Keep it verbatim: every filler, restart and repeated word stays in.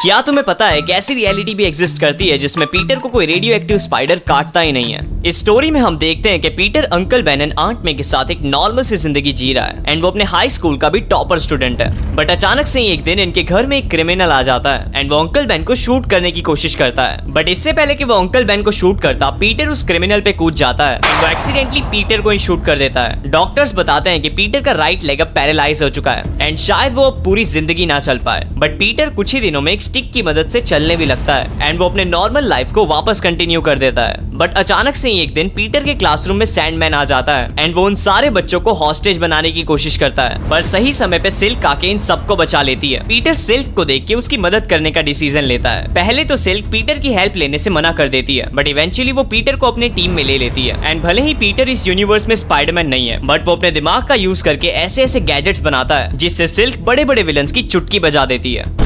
क्या तुम्हें पता है कि ऐसी रियलिटी भी एग्जिस्ट करती है जिसमें पीटर को कोई रेडियो एक्टिव स्पाइडर काटता ही नहीं है। इस स्टोरी में हम देखते हैं कि Peter uncle Ben and aunt May के साथ एक नॉर्मल सी जिंदगी जी रहा है एंड वो अपने हाई स्कूल का भी टॉपर स्टूडेंट है। बट अचानक से ही एक दिन इनके घर में एक क्रिमिनल आ जाता है एंड वो अंकल बेन को शूट करने की कोशिश करता है। बट इससे पहले कि वो अंकल बेन को शूट करता, पीटर उस क्रिमिनल पे कूद जाता है। वो एक्सीडेंटली पीटर को ही शूट कर देता है। डॉक्टर्स बताते हैं कि पीटर का राइट लेग अब पैरालाइज हो चुका है एंड शायद वो अब पूरी जिंदगी ना चल पाए। बट पीटर कुछ ही दिनों में एक स्टिक की मदद से चलने भी लगता है एंड वो अपने नॉर्मल लाइफ को वापस कंटिन्यू कर देता है। बट अचानक से ही एक दिन पीटर के क्लासरूम में सैंडमैन आ जाता है एंड वो उन सारे बच्चों को हॉस्टेज बनाने की कोशिश करता है। पर सही समय पे सिल्क आके इन सबको बचा लेती है। पीटर सिल्क को देख के उसकी मदद करने का डिसीजन लेता है। पहले तो सिल्क पीटर की हेल्प लेने से मना कर देती है, बट इवेंचुअली वो पीटर को अपने टीम में ले लेती है। एंड भले ही पीटर इस यूनिवर्स में स्पाइडरमैन नहीं है, बट वो अपने दिमाग का यूज करके ऐसे ऐसे गैजेट्स बनाता है जिससे सिल्क बड़े बड़े विलन्स की चुटकी बजा देती है।